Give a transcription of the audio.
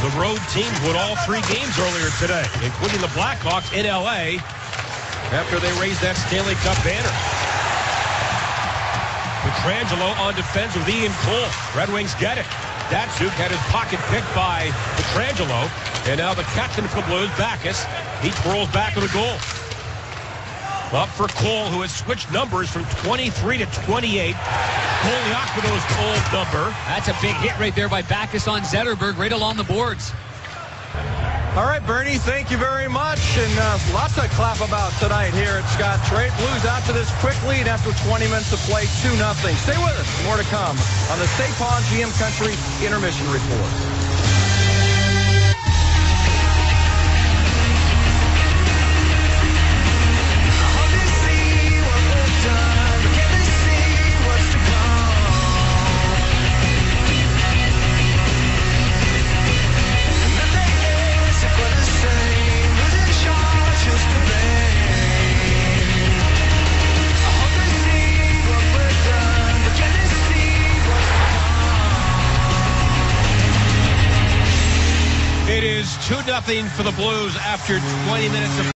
The road teams won all 3 games earlier today, including the Blackhawks in L.A. after they raised that Stanley Cup banner. Pietrangelo on defense with Ian Cole. Red Wings get it. Datsuk had his pocket picked by Pietrangelo. And now the captain for the Blues, Backus, he twirls back with a goal. Up for Cole, who has switched numbers from 23 to 28. Koliakovo's old number. That's a big hit right there by Backus on Zetterberg, right along the boards. All right, Bernie, thank you very much. And lots to clap about tonight here at Scottrade. Blues out to this quick lead after 20 minutes of play, 2-0. Stay with us. More to come on the State Pond GM Country Intermission Report. It is 2-0 for the Blues after 20 minutes of